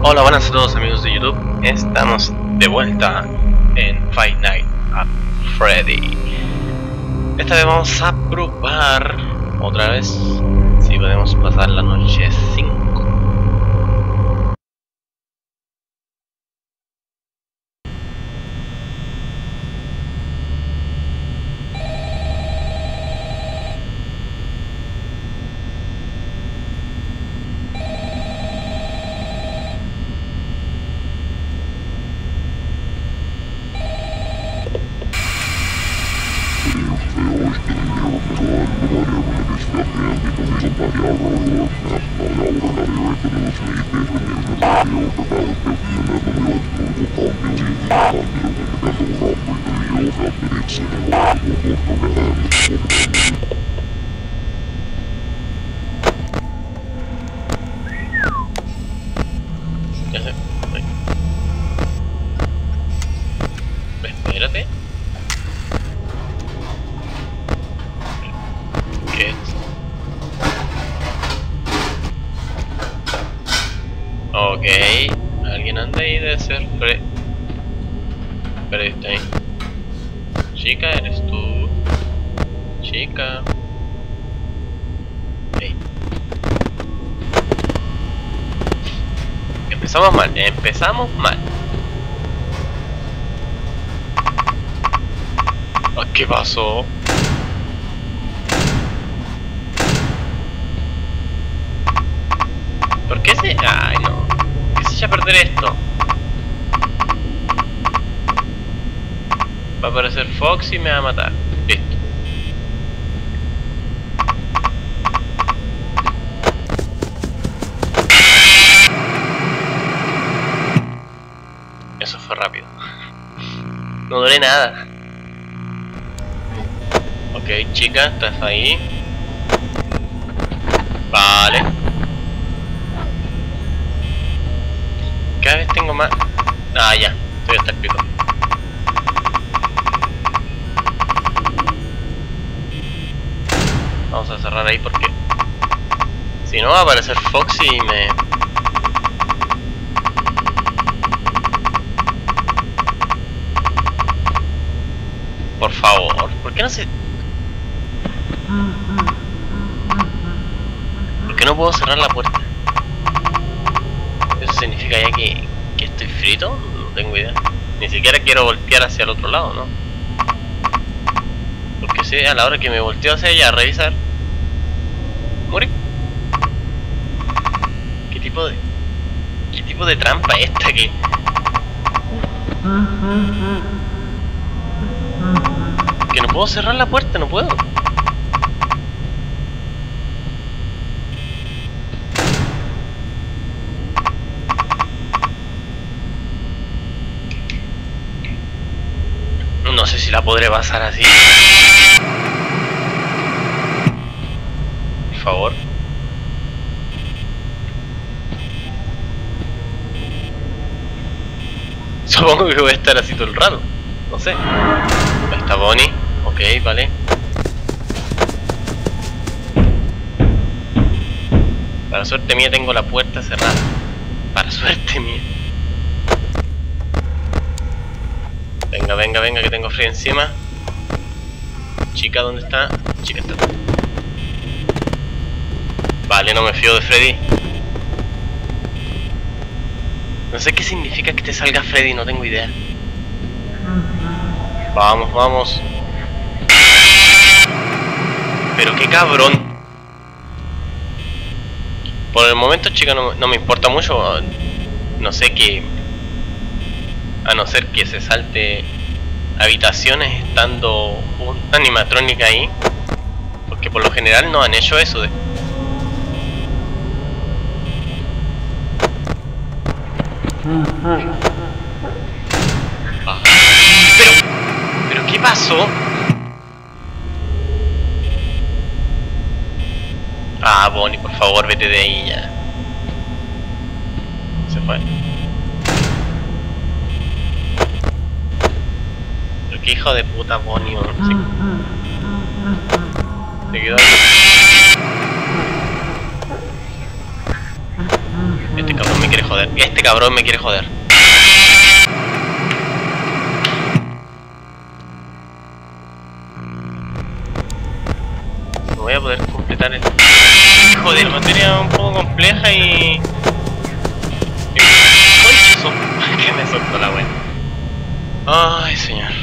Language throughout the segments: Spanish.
Hola, buenas a todos amigos de YouTube. Estamos de vuelta en Five Nights at Freddy. Esta vez vamos a probar otra vez si podemos pasar la noche 5. Espérate. ¿Qué es? Ok, alguien anda ahí, debe ser Freddy. Freddy está ahí. Chica, ¿eres tú? Chica. Hey. Empezamos mal, ¿Qué pasó? ¿Por qué se...? Ay, no. ¿Qué se echa a perder esto? Va a aparecer Fox y me va a matar. Listo. Eso fue rápido. No duele nada. Ok, chica, ¿estás ahí? Vale. Cada vez tengo más... Ah, ya. Estoy hasta el pico. Vamos a cerrar ahí porque... si no va a aparecer Foxy y me... Por favor, ¿por qué no se...? ¿Por qué no puedo cerrar la puerta? ¿Eso significa ya que estoy frito? No tengo idea. Ni siquiera quiero voltear hacia el otro lado, ¿no? Porque sé, a la hora que me volteo hacia allá a revisar... ¿Morí? ¿Qué tipo de trampa es esta que...? Que no puedo cerrar la puerta, no puedo. No sé si la podré pasar así. Por favor. Supongo que voy a estar así todo el rato. No sé. Ahí está Bonnie. Ok, vale. Para suerte mía tengo la puerta cerrada. Para suerte mía. Venga, venga, venga, que tengo Freddy encima. Chica, ¿dónde está? Chica está. Vale, no me fío de Freddy. No sé qué significa que te salga Freddy, no tengo idea. Vamos, vamos. Pero qué cabrón. Por el momento, chica, no me importa mucho. No sé qué... A no ser que se salte habitaciones estando un animatrónica ahí. Porque por lo general no han hecho eso de... Ah. Pero ¿qué pasó? Ah, Bonnie, por favor, vete de ahí ya. Se fue. Pero qué hijo de puta Bonnie, se quedó ahí. Este cabrón me quiere joder. Este cabrón me quiere joder. No voy a poder completar el... Joder, materia un poco compleja y... Conchazo. Que me soltó la wea. Ay, señor.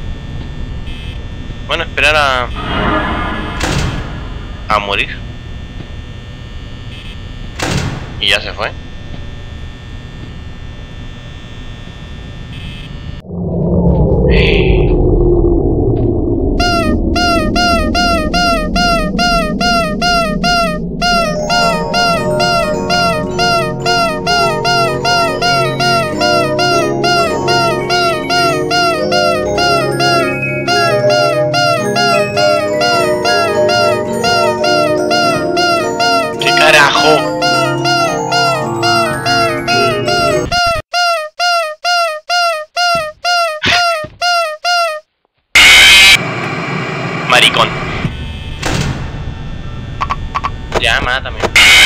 Bueno, esperar a morir. Y ya se fue. ¿Qué carajo? Maricón. Ya, mátame.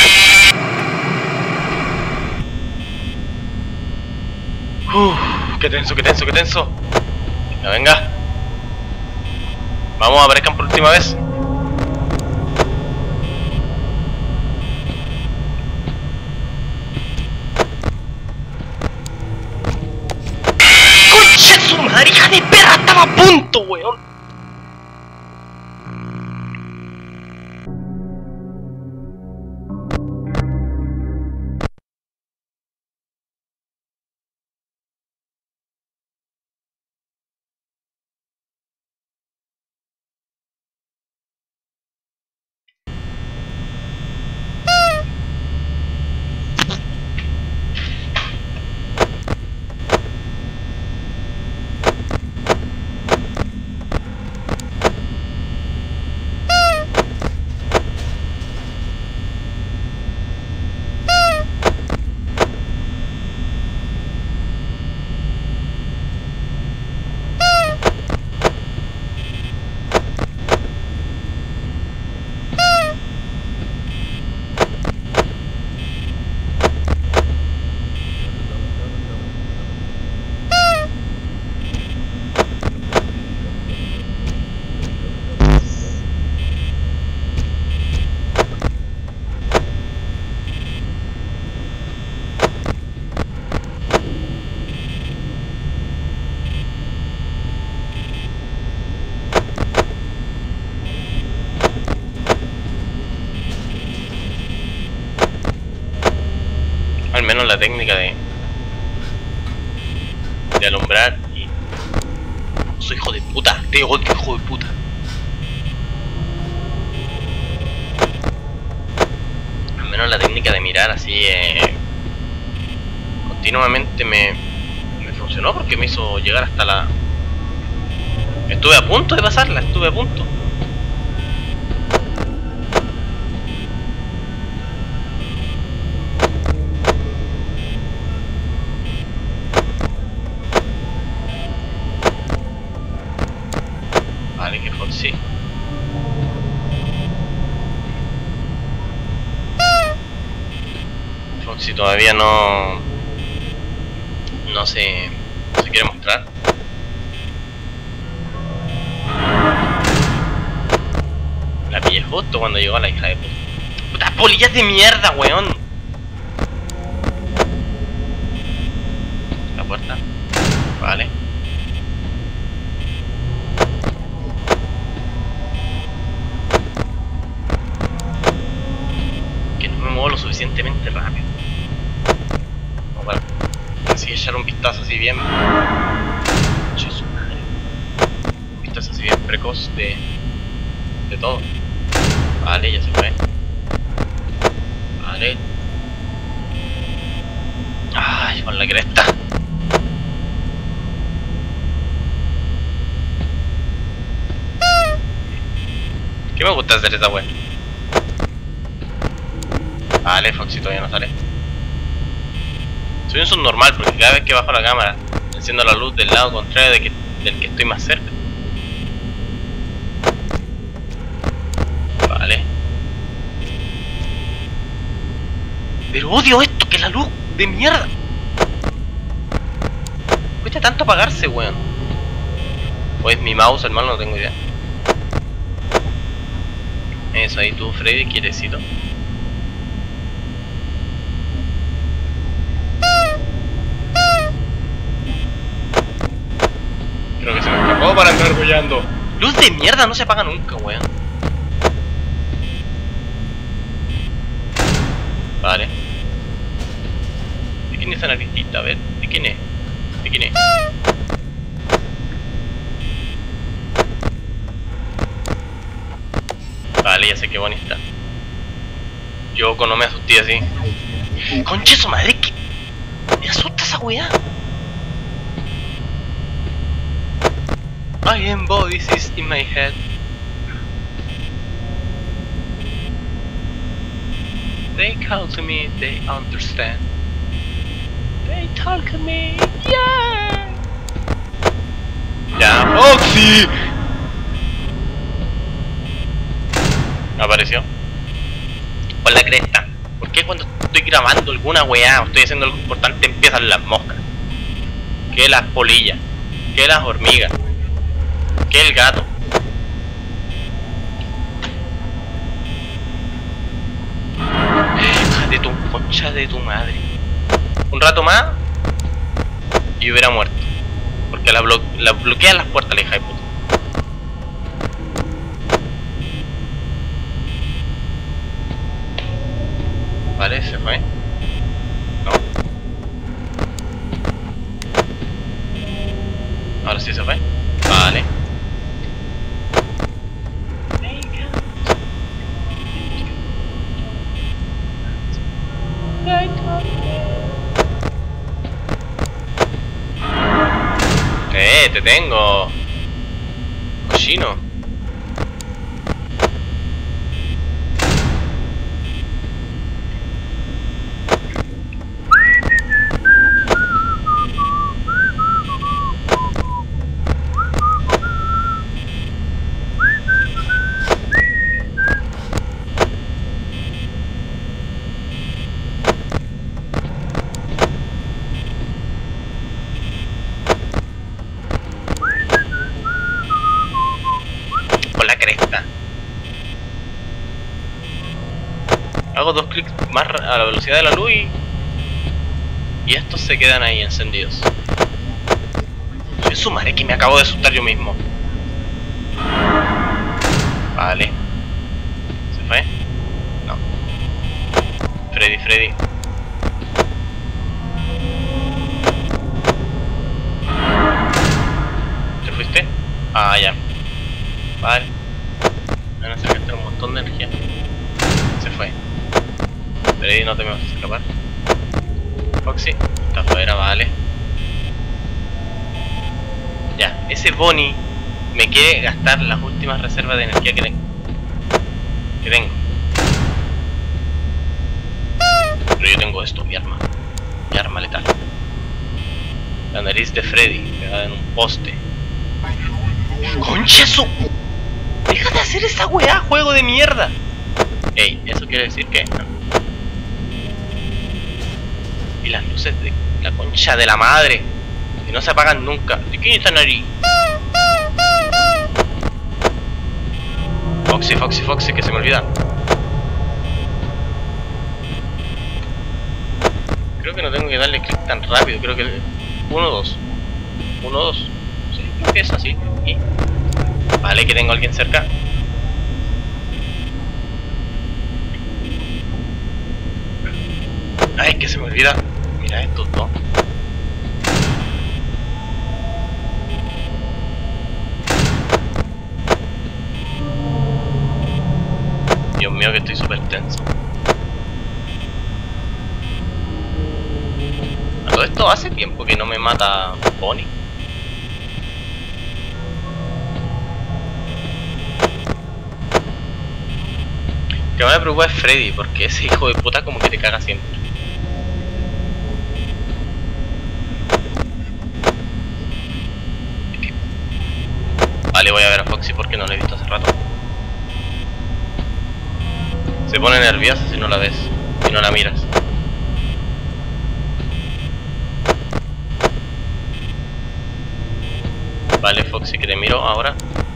Qué tenso, qué tenso, qué tenso. Venga, venga. Vamos, aparezcan por última vez. ¡Concha su madre, hija de perra! Estaba a punto, weón. Al menos la técnica de alumbrar y... Soy hijo de puta, te odio, hijo de puta. Al menos la técnica de mirar así continuamente me funcionó porque me hizo llegar hasta la... Estuve a punto de pasarla, estuve a punto. Vale, que Foxy. Foxy todavía no se quiere mostrar. La pillé justo cuando llegó la hija de puta. ¡Putas polillas de mierda, weón! La puerta. Vale. Que no me muevo lo suficientemente rápido como para así echar un vistazo así bien. Jesús madre. Un vistazo así bien precoz de todo. Vale, ya se fue. Vale. Ay, con la cresta. ¿Qué me gusta hacer esa wea? Vale, Foxy todavía no sale. Soy un subnormal porque cada vez que bajo la cámara enciendo la luz del lado contrario del que estoy más cerca. Vale. Pero odio esto, que la luz ¡De mierda! Cuesta tanto apagarse, weón. ¿O es mi mouse, hermano? No tengo idea. Eso, ahí tú, Freddy, quietecito. Creo que se me escapó para andar gollando. Luz de mierda, no se apaga nunca, weón. Vale. ¿De quién es esa naricita? A ver, ¿de quién es? ¿De quién es? Vale, ya sé qué bonita. Yo no me asusté así. Concha su madre, que me asusta esa weá. I am voices in my head. They call to me, they understand. They talk to me, yeah. Ya, Foxy. Apareció. Por la cresta. ¿Por qué cuando estoy grabando alguna weá o estoy haciendo algo importante empiezan las moscas? ¿Qué las polillas? ¿Qué las hormigas? ¿Qué el gato? De tu concha de tu madre. Un rato más y hubiera muerto. Porque la bloquean las puertas, la hija de puta. Vale, se fue. No. Ahora sí se fue. Vale. Te tengo. Cochino. Hago 2 clics más a la velocidad de la luz y estos se quedan ahí encendidos. Su madre, que me acabo de asustar yo mismo. Vale. ¿Se fue? No. Freddy. ¿Te fuiste? Ah, ya. Vale. Van a hacer gastar un montón de energía. Se fue. Freddy, no te me vas a escapar. Foxy, está afuera, vale. Ya, ese Bonnie me quiere gastar las últimas reservas de energía que tengo. Pero yo tengo esto, mi arma letal. La nariz de Freddy, pegada en un poste. ¡Concha su! ¡Deja de hacer esa weá, juego de mierda! Ey, eso quiere decir que... Y las luces de la concha de la madre, que no se apagan nunca. ¿De quién está nariz? Foxy, que se me olvida. Creo que no tengo que darle clic tan rápido. Creo que 1, 2. Sí, creo que es así. Y... Vale, que tengo a alguien cerca. Ay, que se me olvida. Mira estos dos. Dios mío, que estoy súper tenso. A todo esto hace tiempo que no me mata Bonnie. Que me preocupa es Freddy, porque ese hijo de puta como que te caga siempre. Vale, voy a ver a Foxy porque no la he visto hace rato. Se pone nerviosa si no la ves, si no la miras. Así que te miro ahora.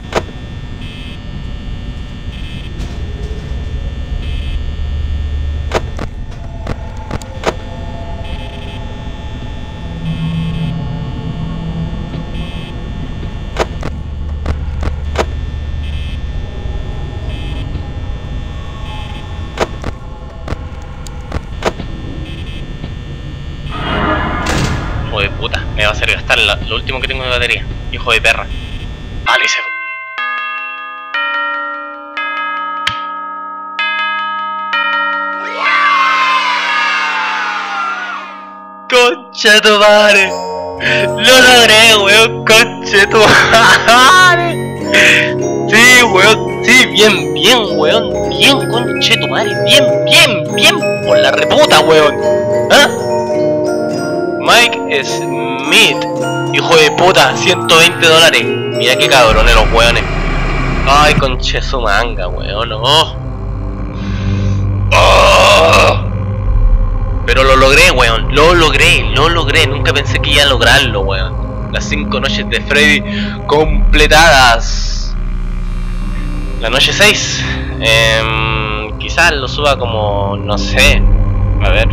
Hijo de puta, me va a hacer gastar lo último que tengo de batería. Hijo de perra. Vale, se... Concha de tu madre. Lo logré, weón. Concha de tu madre. Sí, weón. Sí, bien, bien, weón. Bien, concha de tu madre. Bien, bien, bien. Por la reputa, weón. ¿Ah? Mike Smith, hijo de puta, $120. Mira qué cabrones los weones. Ay, conche su manga, weón. Oh. Oh. Pero lo logré, weón. Lo logré. Nunca pensé que iba a lograrlo, weón. Las 5 noches de Freddy completadas. La noche 6. Quizás lo suba como, no sé. A ver.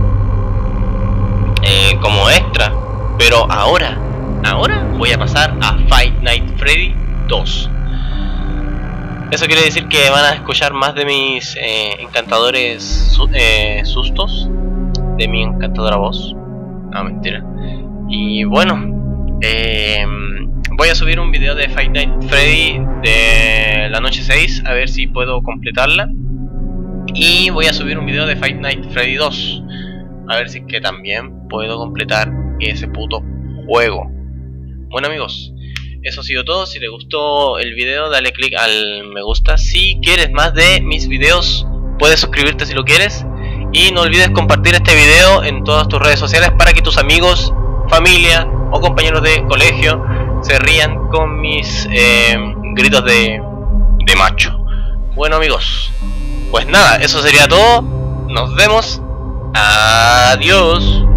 Como extra, pero ahora voy a pasar a Five Nights at Freddy 2. Eso quiere decir que van a escuchar más de mis encantadores sustos, de mi encantadora voz. No, mentira. Y bueno, voy a subir un video de Five Nights at Freddy de la noche 6, a ver si puedo completarla. Y voy a subir un video de Five Nights at Freddy 2, a ver si es que también puedo completar ese puto juego. Bueno amigos, eso ha sido todo. Si te gustó el video, dale click al me gusta. Si quieres más de mis videos, puedes suscribirte si lo quieres. Y no olvides compartir este video en todas tus redes sociales para que tus amigos, familia o compañeros de colegio se rían con mis gritos de macho. Bueno amigos, pues nada, eso sería todo. Nos vemos. Adiós.